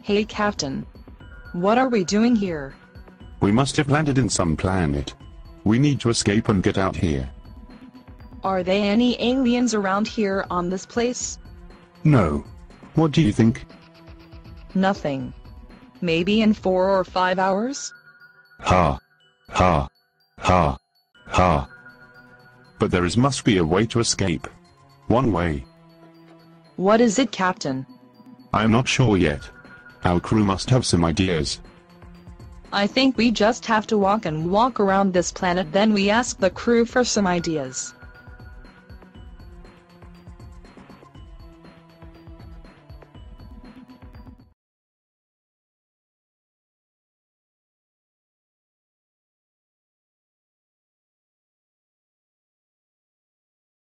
Hey Captain. What are we doing here? We must have landed in some planet. We need to escape and get out here. Are there any aliens around here on this place? No. What do you think? Nothing. Maybe in 4 or 5 hours? Ha. Ha. Ha. Ha. But must be a way to escape. One way. What is it, Captain? I am not sure yet. Our crew must have some ideas. I think we just have to walk around this planet, then we ask the crew for some ideas.